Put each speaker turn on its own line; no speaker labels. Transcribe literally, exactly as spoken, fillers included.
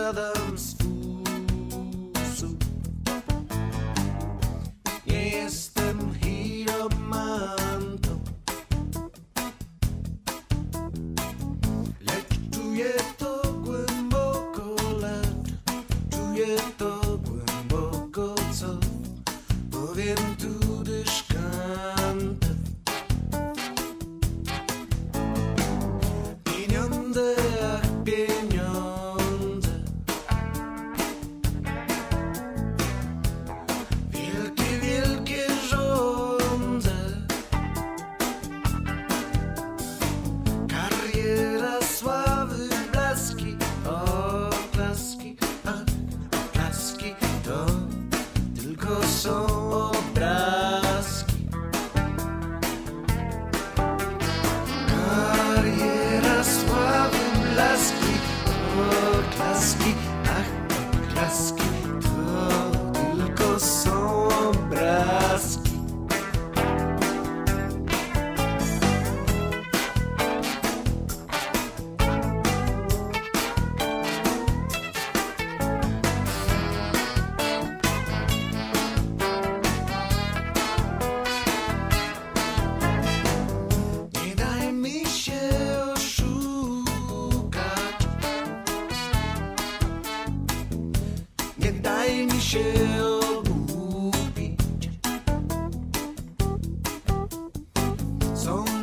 spadam z fusu. Nie jestem chiromantą, lecz czuję to głęboko lat, czuję to głęboko, co powiem tu dyszkantem. Pieniądze, ach pieniądze, wielkie, wielkie żądze. Kariera, sławy, blaski, oklaski, a oklaski to tylko są obrazki. Kariera, sławy, blaski, oklaski, ach, oklaski to tylko są obrazki. Nie daj mi się oszukać, nie daj mi się ogłupić. Są